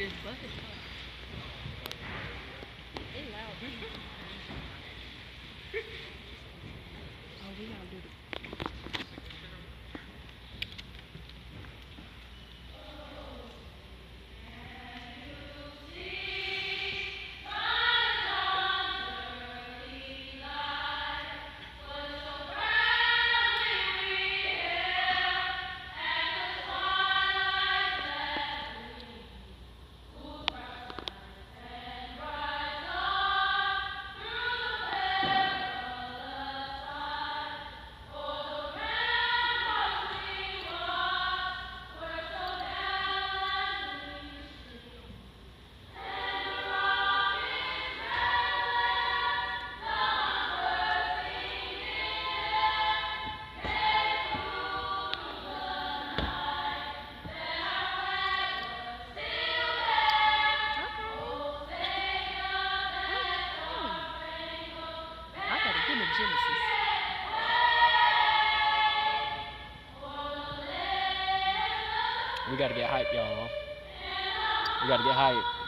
This bucket truck. They loud. Oh, we gonna do the. I gotta give me Genesis. We gotta get hype, y'all. We gotta get hype.